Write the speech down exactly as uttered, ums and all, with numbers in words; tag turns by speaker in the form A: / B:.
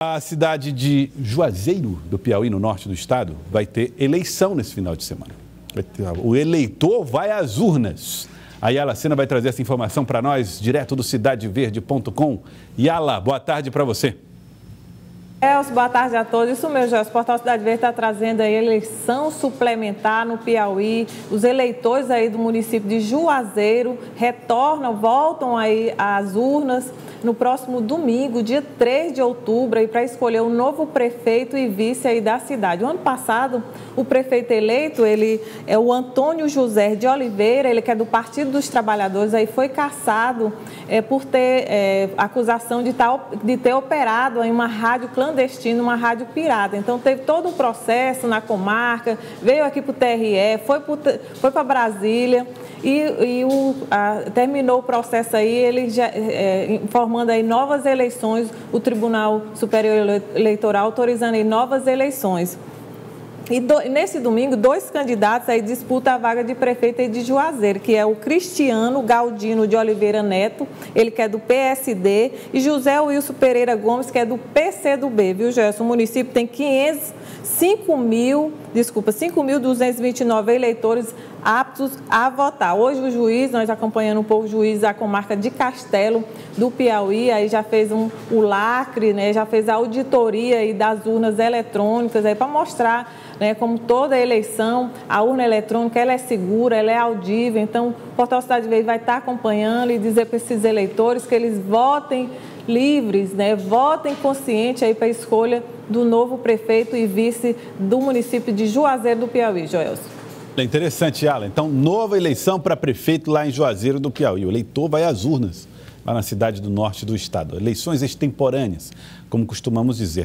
A: A cidade de Juazeiro, do Piauí, no norte do estado, vai ter eleição nesse final de semana. O eleitor vai às urnas. A Yala Sena vai trazer essa informação para nós, direto do cidade verde ponto com. Yala, boa tarde para você.
B: Elcio, boa tarde a todos. Isso mesmo, Elcio. O Portal Cidade Verde está trazendo a eleição suplementar no Piauí. Os eleitores aí do município de Juazeiro retornam, voltam aí às urnas no próximo domingo, dia três de outubro, para escolher o novo prefeito e vice aí da cidade. O ano passado, o prefeito eleito, ele é o Antônio José de Oliveira, ele que é do Partido dos Trabalhadores, aí foi cassado é, por ter é, acusação de, tal, de ter operado em uma rádio clandestina, uma rádio pirata. Então, teve todo um processo na comarca, veio aqui para o T R E, foi, foi para Brasília e, e o, a, terminou o processo aí, ele já é, informando aí novas eleições, o Tribunal Superior Eleitoral autorizando aí novas eleições. E do, nesse domingo, dois candidatos aí disputam a vaga de prefeito aí de Juazeiro, que é o Cristiano Galdino de Oliveira Neto, ele que é do P S D, e José Wilson Pereira Gomes, que é do P C do B, viu, Gerson? O município tem quinhentos, cinco mil, desculpa, cinco mil duzentos e vinte e nove eleitores aptos a votar. Hoje o juiz, nós acompanhando um pouco o juiz da comarca de Castelo do Piauí, aí já fez um, o lacre, né, já fez a auditoria aí das urnas eletrônicas aí para mostrar, né, como toda eleição, a urna eletrônica ela é segura, ela é audível. Então, o Portal Cidade Verde vai estar acompanhando e dizer para esses eleitores que eles votem livres, né, votem consciente aí para a escolha do novo prefeito e vice do município de Juazeiro do Piauí, Joelson.
A: É interessante, Yala. Então, nova eleição para prefeito lá em Juazeiro do Piauí. O eleitor vai às urnas, lá na cidade do norte do estado. Eleições extemporâneas, como costumamos dizer.